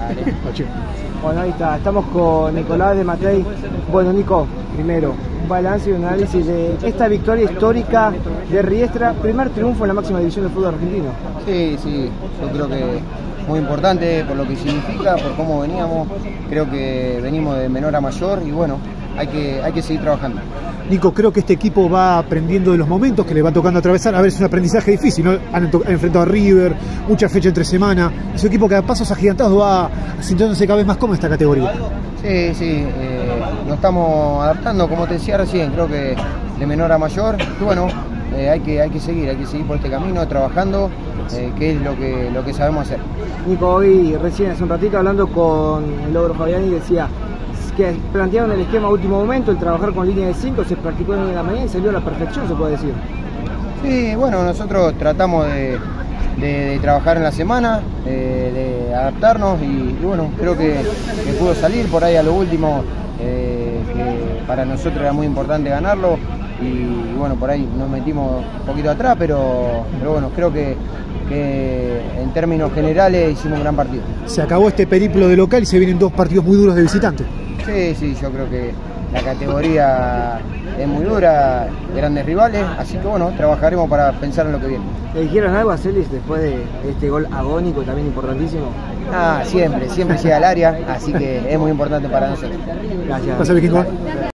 Dale. Bueno, ahí está, estamos con Nicolás de Matei. Bueno, Nico, primero, un balance y un análisis de esta victoria histórica de Riestra, primer triunfo en la máxima división del fútbol argentino. Sí, yo creo que muy importante por lo que significa, por cómo veníamos. Creo que venimos de menor a mayor y bueno, hay que seguir trabajando. Nico, creo que este equipo va aprendiendo de los momentos que le va tocando atravesar. A ver, es un aprendizaje difícil, ¿no? Han enfrentado a River, mucha fecha entre semana. Es un equipo que a pasos agigantados va sintiéndose cada vez más cómodo en esta categoría. Sí, nos estamos adaptando, como te decía recién, creo que de menor a mayor. Y bueno, hay que seguir por este camino, trabajando, que es lo que sabemos hacer. Nico, hoy recién hace un ratito hablando con el Logro Fabiani decía que plantearon el esquema a último momento, el trabajar con línea de 5, se practicó en la mañana y salió a la perfección, se puede decir. Sí, bueno, nosotros tratamos de trabajar en la semana, de adaptarnos y bueno, creo que pudo salir por ahí a lo último, que para nosotros era muy importante ganarlo y bueno, por ahí nos metimos un poquito atrás, pero bueno, creo que en términos generales hicimos un gran partido. Se acabó este periplo de local y se vienen dos partidos muy duros de visitante. Sí, yo creo que la categoría es muy dura, grandes rivales, así que bueno, trabajaremos para pensar en lo que viene. ¿Le dijeron algo a Celis después de este gol agónico, también importantísimo? Siempre llega al área, así que es muy importante para nosotros. Gracias.